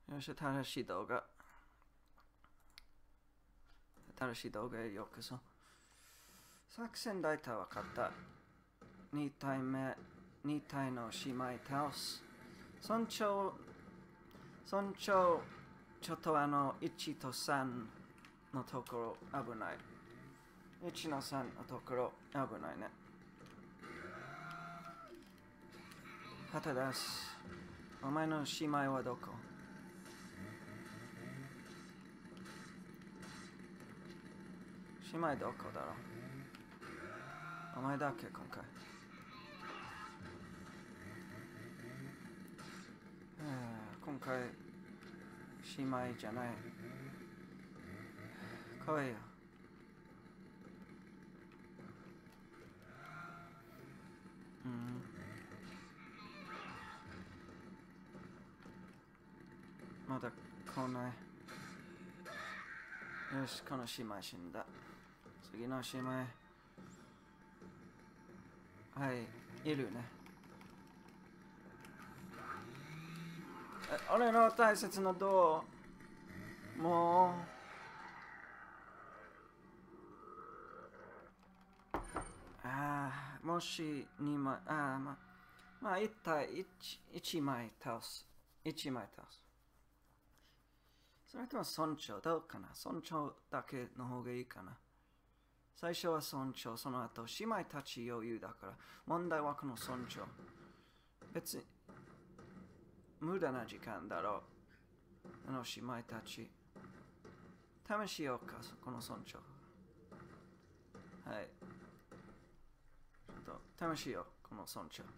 よし、新しい動画。新しい動画へようこそ。作戦大体分かった。2体目、2体の姉妹倒す。村長、ちょっと1と3のところ危ない。1の3のところ危ないね。旗出す。お前の姉妹はどこ？姉妹どこだろう？お前だけ今回。今回姉妹じゃない。来いよ。まだ来ない。よし、この姉妹死んだ。次の姉妹。はい、いるね。俺の大切なドア。もう。もし2枚、まあ1枚倒す。1枚倒す。それとも村長どうかな？村長だけの方がいいかな。最初は村長、その後姉妹たち余裕だから。問題はこの村長。別に無駄な時間だろう。あの姉妹たち。試しようか、この村長。はい。ちょっと試しよう、この村長。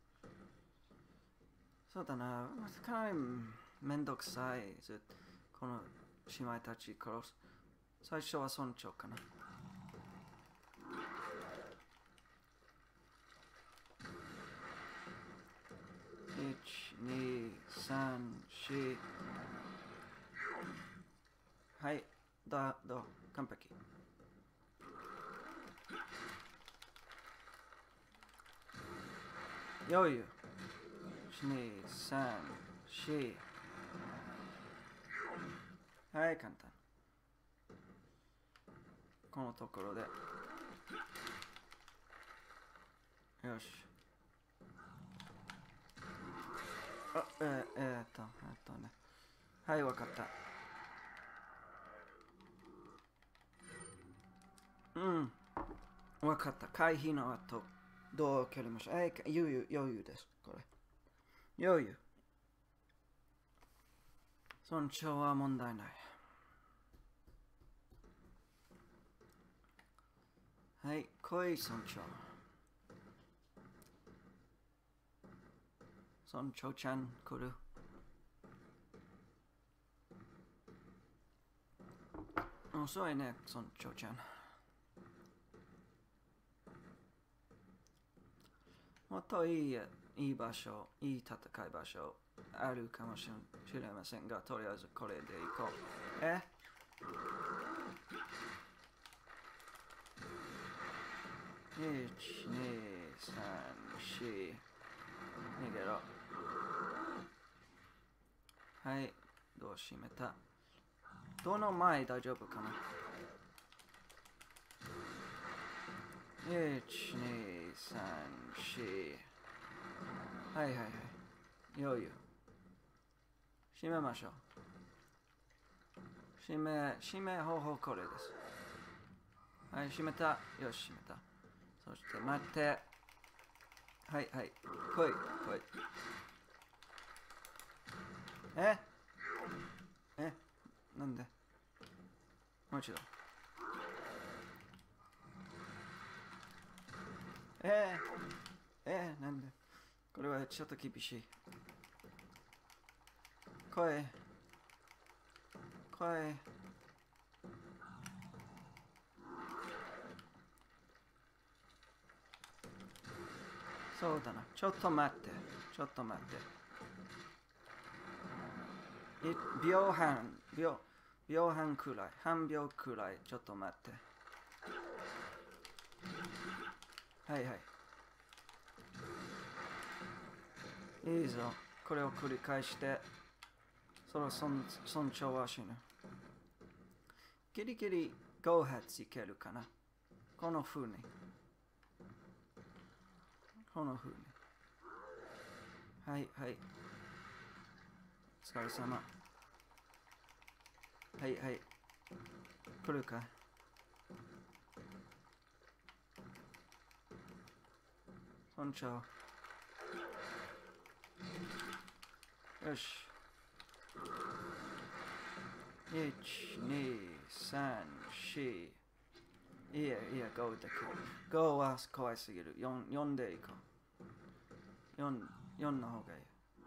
そうだな、かなりめんどくさい。この姉妹たち殺す。最初は村長かな。1、2、3、4。はい、完璧。余裕。1、2、3、4。はい、簡単。このところで。よし。ね。はい、わかった。わかった。回避の後、どう蹴りましょう。余裕です。これ。余裕。村長は問題ない。はい、来い、村長。村長ちゃん、来る。遅いね、村長ちゃん。もっといい場所、いい戦い場所あるかもしれませんが、とりあえずこれでいこう。1、2、3、4。逃げろ。はい、どう閉めた？どの前大丈夫かな？ 1、2、3、4。はい。余裕。閉めましょう。閉め方法これです。はい、閉めた。よし、閉めた。そして待って。はい。来い。なんで？もう一度。なんで？これはちょっと厳しい。来い。そうだな。ちょっと待って。秒半くらい。半秒くらい。ちょっと待って。はい。いいぞ。これを繰り返して。 その村長は死ぬ。ギリギリ5発いけるかな。この風に。この風に。はいはい。お疲れ様。はいはい。来るか。村長。よし。1、2、3、4。いや、5だけ。5は怖いすぎる。4でいこう。4の方が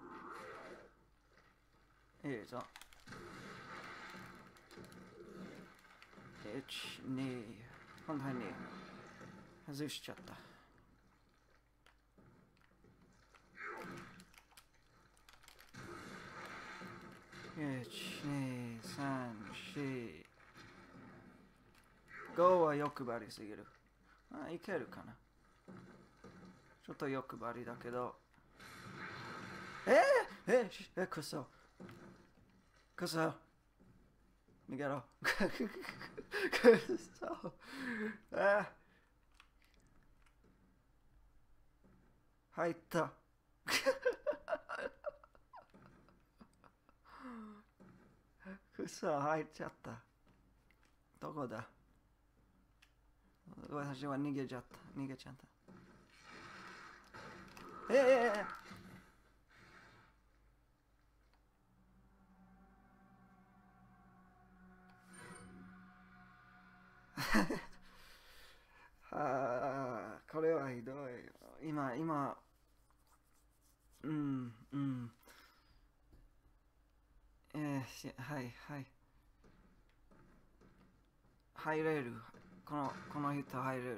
いい。いいぞ。1、2。本当に外しちゃった。1、2、3、4。5は欲張りすぎる。いけるかな。ちょっと欲張りだけど。くそ。くそ。逃げろ。くそ。入った。くそ、入っちゃった。どこだ？私は逃げちゃった。これはひどい。今、はい。入れる。この人入れる。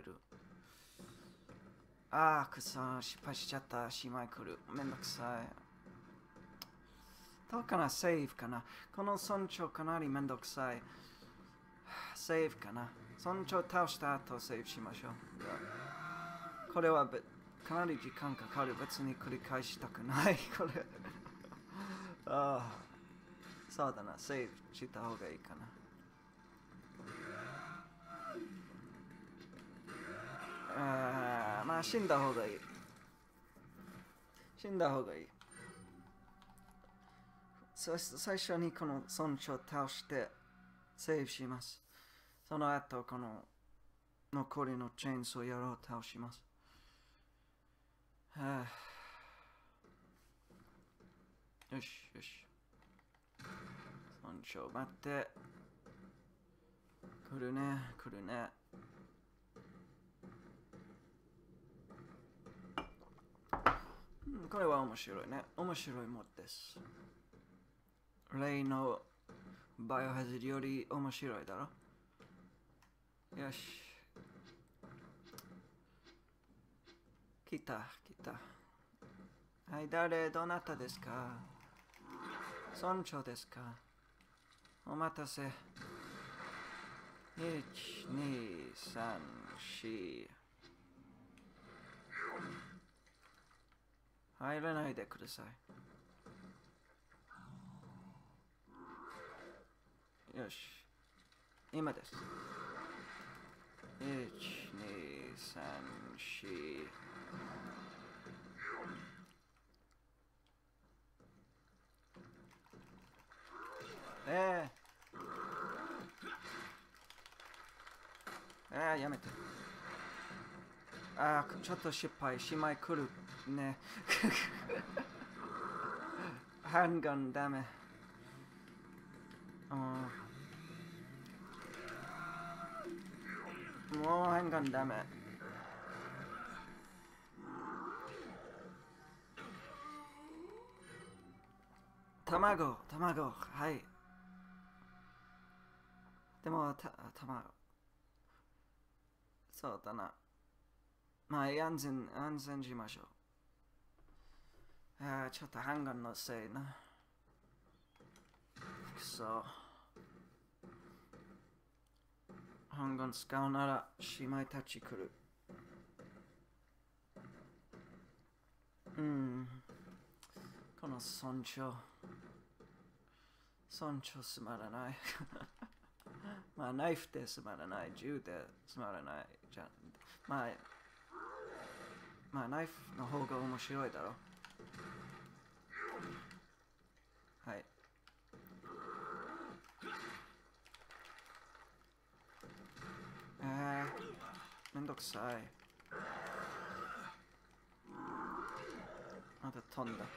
くそ、失敗しちゃった。姉妹来る。めんどくさい。どうかな？セーフかな？この村長かなりめんどくさい。セーフかな？村長倒した後セーフしましょう。これはかなり時間かかる。別に繰り返したくない。これ。そうだな。セーフした方がいいかな。まあ死んだ方がいい。最初にこの村長を倒してセーフします。その後この残りのチェーンソーやろう倒します。よし。村長待って。来るね。これは面白いね。面白いモッドです。例のバイオハザードより面白いだろ。よし。来た。はい、どなたですか？村長ですか？お待たせ。1、2、3、4。入らないでください。よし。今です。1、2、3、4。やめて。ちょっと失敗。姉妹来るね。ハンガンダメ。もうハンガンダメ。卵。はい。でも、卵。そうだな。まあ、安全しましょう。ちょっとハンガンのせいな。くそ。ハンガン使うなら姉妹たち来る。この村長。 村長つまらない。まあ、ナイフでつまらない。銃でつまらない。じゃまあ、まあ、ナイフの方が面白いだろ。はい。めんどくさい。また飛んだ。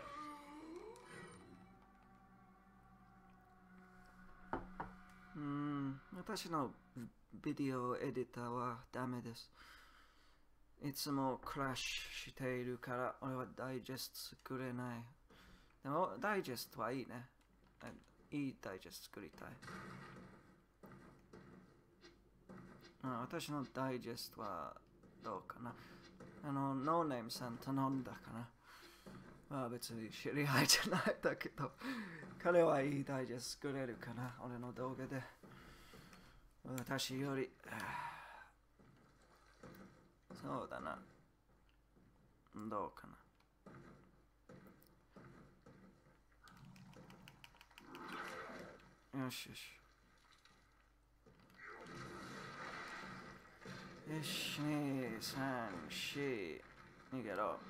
私のビデオエディターはダメです。いつもクラッシュしているから俺はダイジェスト作れない。でもダイジェストはいいね。いいダイジェスト作りたい。私のダイジェストはどうかな。ノーネームさん頼んだかな。まあ別に知り合いじゃないだけど、彼はいいダイジェスト作れるかな。俺の動画で。私より、そうだな。どうかな。よしよし。1、2、3、4、逃げろ。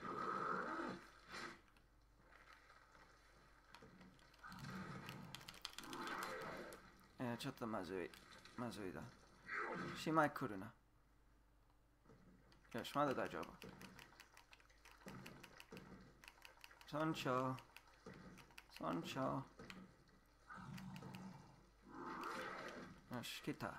ちょっとまずい。まずいだ。姉妹来るな。よし、まだ大丈夫。村長。村長。よし、来た。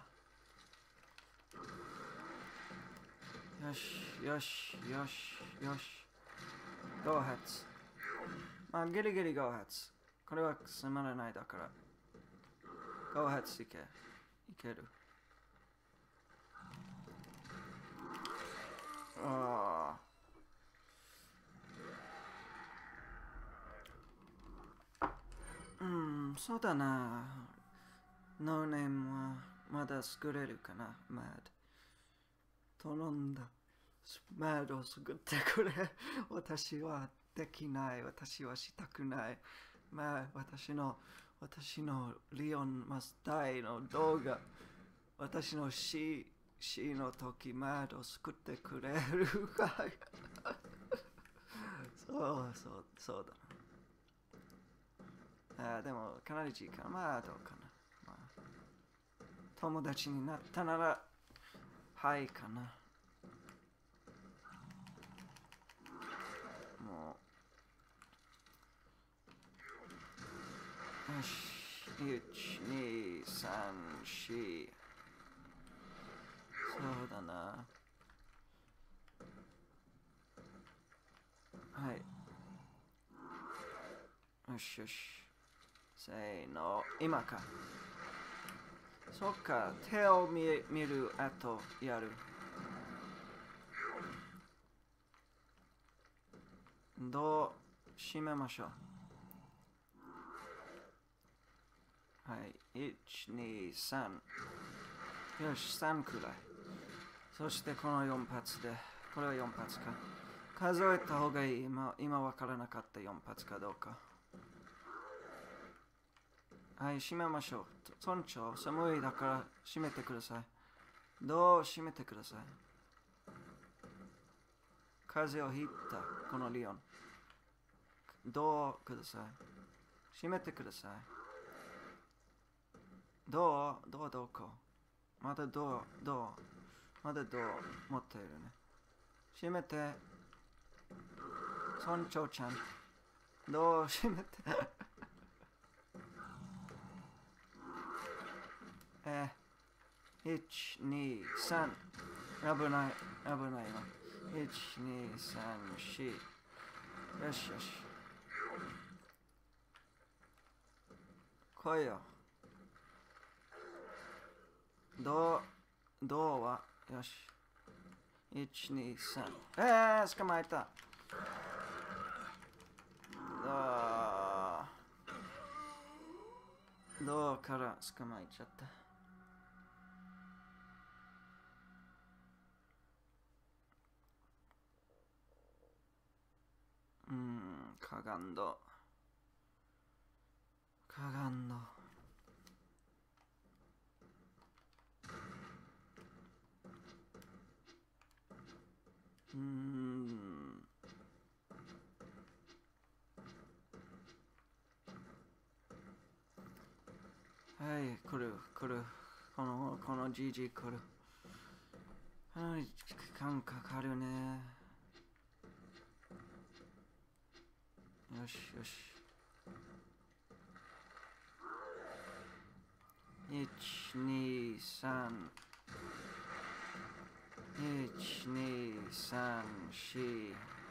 よし、よし、よし、よし。ゴーハッツ。まあ、ギリギリゴーハッツ。これはつまらないだから。ゴーハッツいけ。いける。ああ。そうだな。ノーネームはまだ作れるかな。マッド。頼んだ。マッドを作ってくれ。私はできない。私はしたくない。まあ、私のリオンマスタイの動画。私の死の時マッドを作ってくれるか。そうだ。でも、かなり時間、まあ、どうかな。まあ、友達になったなら、はいかな。もう、よし、1、2、3、4。そうだな。はい。よしよし。せーの、今か。そっか、手を見る後やる。どう閉めましょう。はい、1、2、3。よし、3くらい。そしてこの4発で、これは4発か。数えた方がいい。今わからなかった4発かどうか。はい、閉めましょう。村長、寒いだから閉めてください。どう閉めてください。風邪をひいた、このリオン。どうください。閉めてください。どこまだまだ持っているね。閉めて。村長ちゃん。閉めて。1、2、3。危ないわ。1、2、3、4。よしよし。来いよ。どうは、よし。1、2、3。捕まえた。どうから捕まえちゃった。かがんど。 はい、来る。このじじ来る。かなり時間かかるね。よし。1、2、3。1、2、3、4。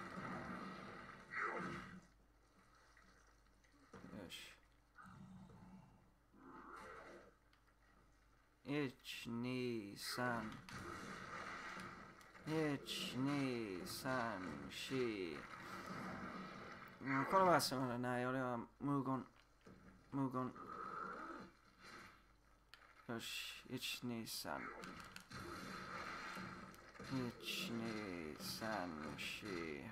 よし。1、2、3。1、2、3、4。これはすまない。俺は無言。よし。1、2、3。1、2、3、4。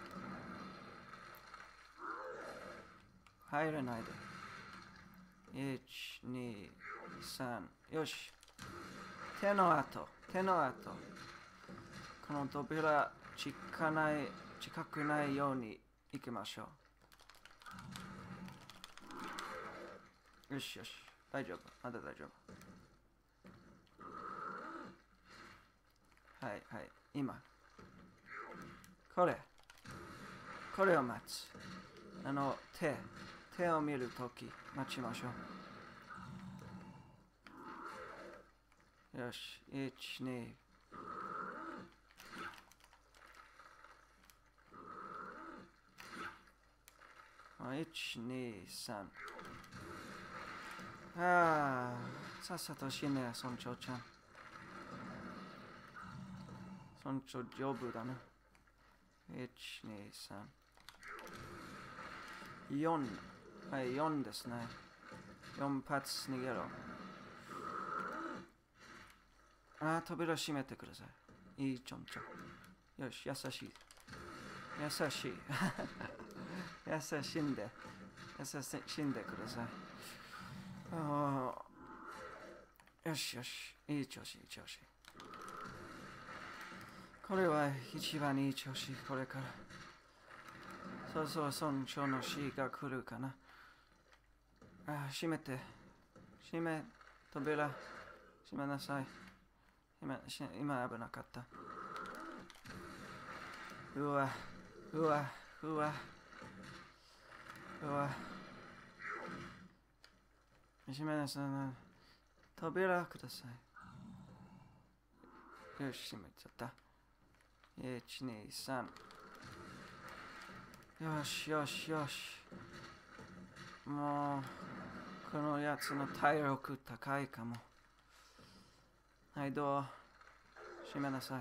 入らないで。1、2、3。よし。手の跡。この扉近くないように行きましょう。よし。大丈夫。まだ大丈夫。はい。今。これを待つ。手を見るとき待ちましょう。よし。1、2。1、2、3。さっさと死ね、村長ちゃん。村長丈夫だな。1、2、3。4。はい、4ですね。4発逃げろ。扉閉めてください。いいちょんちょ。よし、優しい。優しんでください。よし。いい調子。これは一番いい調子。これから。そろそろ村長の死が来るかな。閉めて。扉。閉めなさい。今危なかった。うわ。閉めなさい。扉ください。よし、閉めちゃった。1、2、3。よし。もう、このやつの体力高いかも。はい、どう閉めなさい。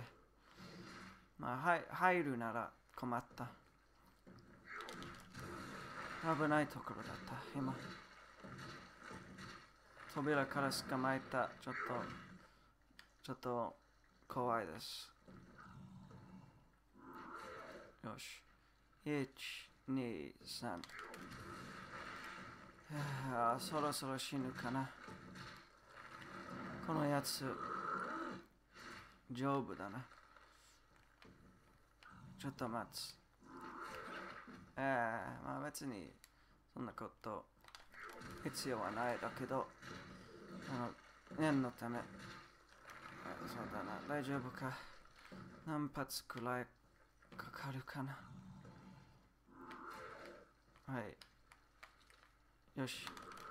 入るなら困った。危ないところだった、今。扉から捕まえた。ちょっと怖いです。よし。1、2、3。そろそろ死ぬかな。このやつ、丈夫だな。ちょっと待つ。別に、そんなこと必要はないだけど、念のため、そうだな、大丈夫か。何発くらいかかるかな。はい。よし。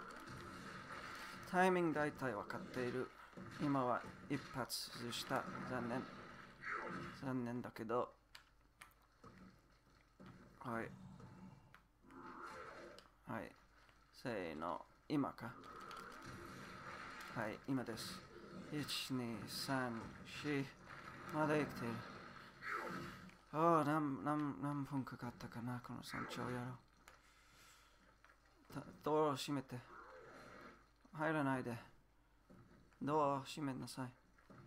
タイミング大体分かっている。今は一発でした。残念だけど。はい。せーの。今か。はい、今です。1、2、3、4。まだ生きている。何分かかったかな、この村長やろう。ドアを閉めて。入らないで。ドアを閉めなさい。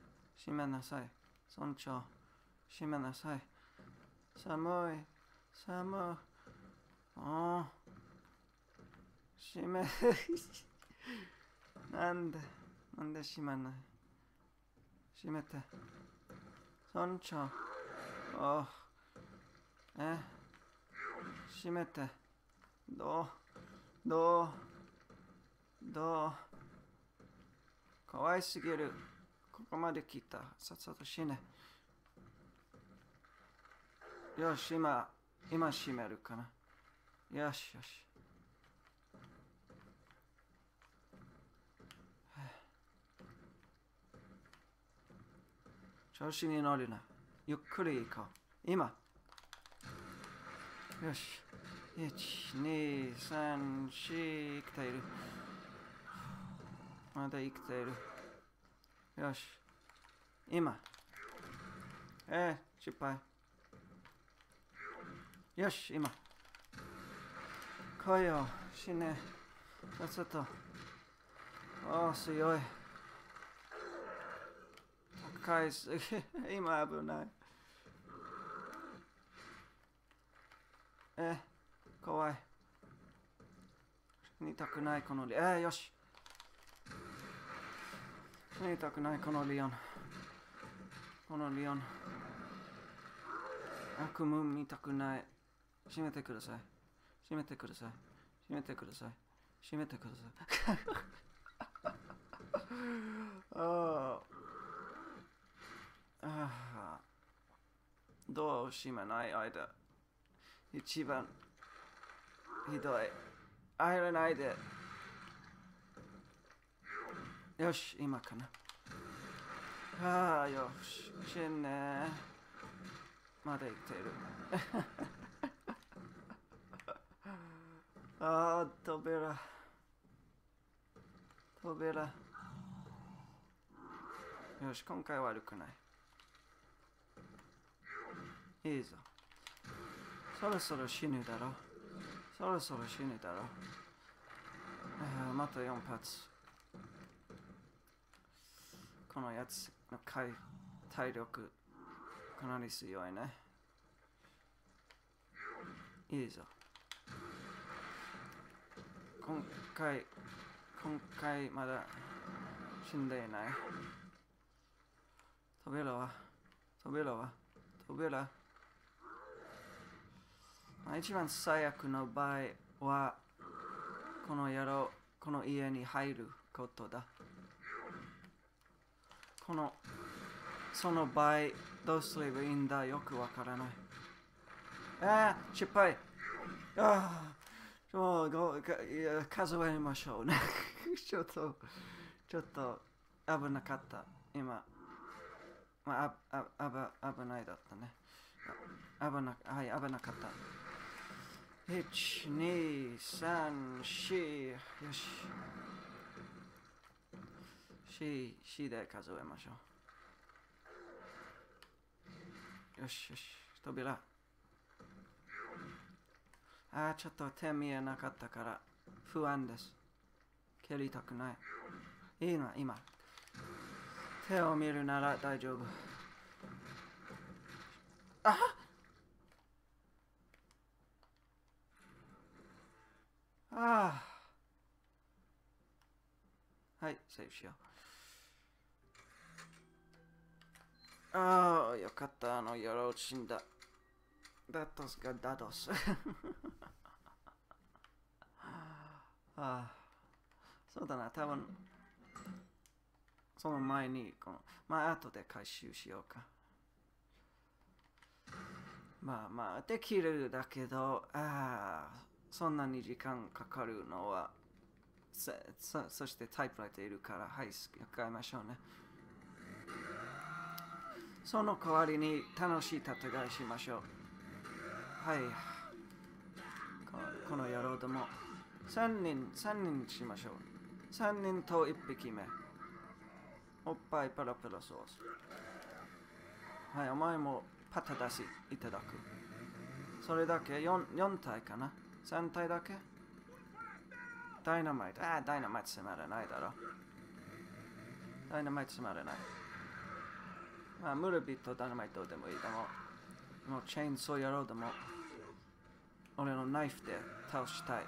村長、閉めなさい。寒い。閉めなんで閉めない。閉めて。村長。閉めて。どうかわいすぎる。ここまで来た。さっさと死ね。よし、今閉めるかな。よしよし。調子に乗るな。ゆっくり行こう。今。よし。1、2、3、4、生きている。まだ生きている。よし。今。失敗。よし、今。来いよ。死ね。さっさと。強い。高いすぎ。今危ない。怖い。死にたくないこのよし。死にたくないこのリオン。このリオン。悪夢見たくない。閉めてください。閉めてください。閉めてください。閉めてください。ドアを閉めない間、一番ひどい。入らないで。よし、今かな。よし、死ね。まだ生きている。扉。よし、今回は悪くない。いいぞ。そろそろ死ぬだろ。また4発。このやつの体力かなり強いね。いいぞ。今回まだ死んでいない。扉。一番最悪の場合はこの家に入ることだ。その場合どうすればいいんだ、よくわからない。失敗。数えましょうね。ちょっと危なかった。今、危ないだったね。危なかった。1、2、3、4。よし。4で数えましょう。よし。扉。ちょっと手見えなかったから不安です。蹴りたくない。いいな、今。手を見るなら大丈夫。はい、セーブしよう。よかった。野郎死んだ。datosがdados。そうだな、多分その前に後で回収しようか。できるだけど、そんなに時間かかるのは、そしてタイプライターいるから、はい、使いましょうね。その代わりに楽しい戦いしましょう。はい。この野郎ども。3人しましょう。3人と1匹目。おっぱいパラパラソース。はい、お前もパタ出しいただく。それだけ 4体かな ?3 体だけダイナマイト。ダイナマイトつまらないだろ。ダイナマイトつまらない。ムルビとダイナマイトでもいいだもうチェーンソーやろうでも俺のナイフで倒したい。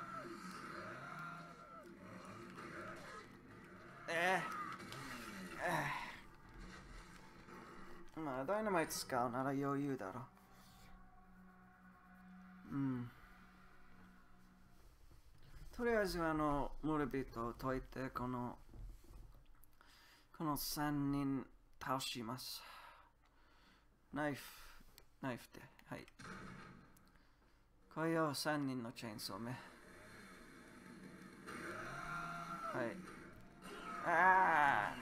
ダイナマイト使うなら余裕だろ。とりあえずモルビットを解いて、このこの3人倒します。ナイフで。はい。これを3人のチェーンソー目。はい。ああ。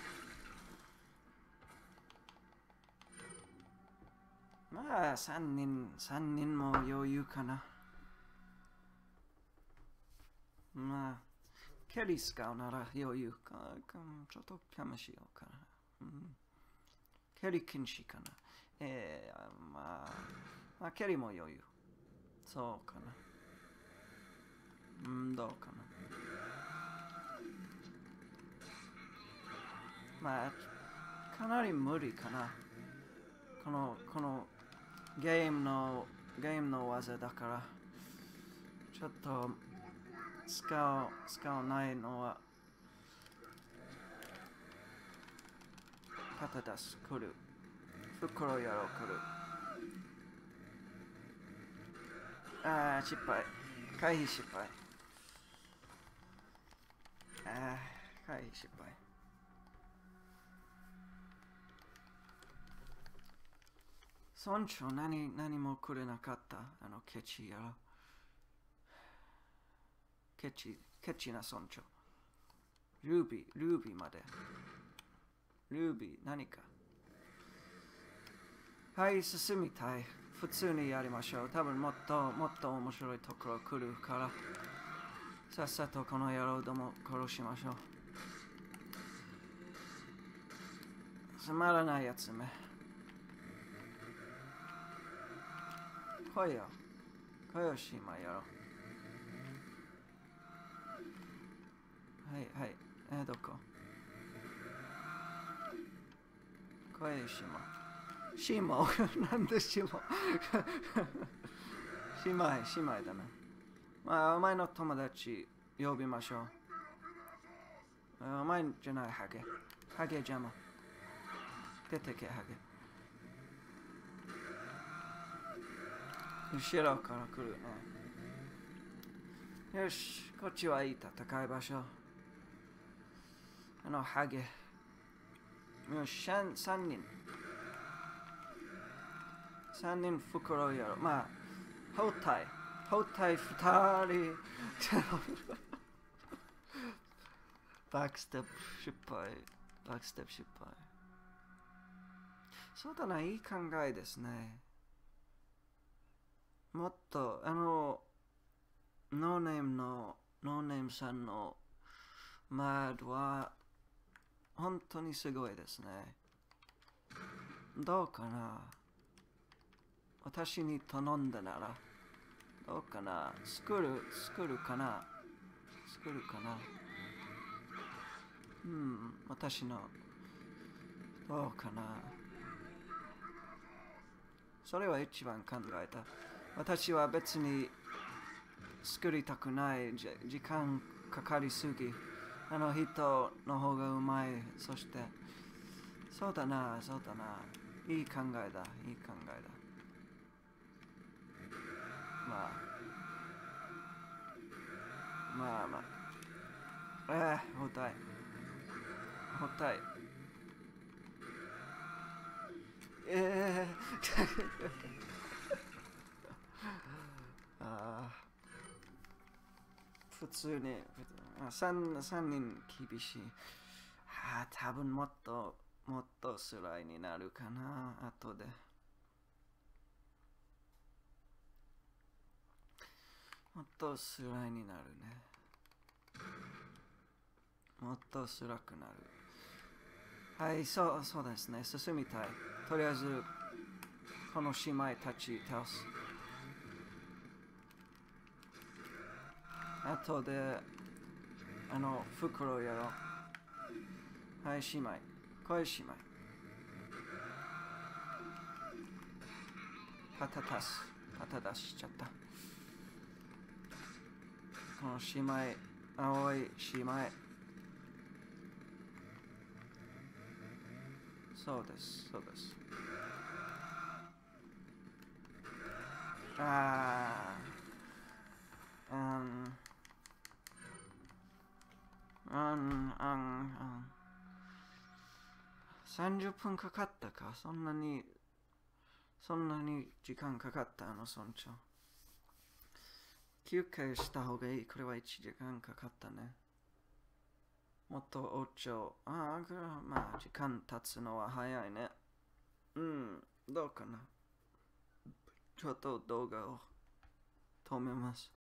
まあ、3人も余裕かな。まあ、ケリ使うなら余裕か。ちょっと試しようかな。ケリ禁止かな。まあ、ケリも余裕。そうかな。どうかな。まあ、かなり無理かな。このゲームの技だから、ちょっと使わないのは、パタタス来る。袋やろう来る。ああ、失敗。回避失敗。ああ、回避失敗。村長何もくれなかった。ケチやろ。ケチな村長。ルービーまで。ルービー何か。はい、進みたい。普通にやりましょう。多分もっと面白いところ来るから。さっさとこの野郎ども殺しましょう。つまらないやつめ。来いよしまやろう。はいどこ来いしまなんでしま姉妹だな。まあお前の友達呼びましょう。お前じゃないハゲ邪魔。出てけハゲ。後ろから来るね。よし、こっちはいい戦い場所。ハゲ。よし、3人。3人袋やろ。まあ、包帯2人。バックステップ失敗。そうだな、いい考えですね。もっと、ノーネームさんのマードは本当にすごいですね。どうかな。私に頼んだなら、どうかな。作るかな。私の、どうかな。それは一番考えた。私は別に作りたくない。時間かかりすぎ。人の方がうまい。そして、そうだな。いい考えだ。まあ。包帯。普通に、3人厳しい。多分もっとスライになるかな、後で。もっとスライになるね。もっと辛くなる。はい、そうですね。進みたい。とりあえず、この姉妹たち倒す。あとで、袋やろう。はい、姉妹。これ姉妹。パタタしちゃった。この姉妹、青い姉妹。そうです。 30分かかったか、そんなに時間かかったの、村長。休憩した方がいい。これは1時間かかったね。もっとお茶。まあ、時間経つのは早いね。どうかな。ちょっと動画を止めます。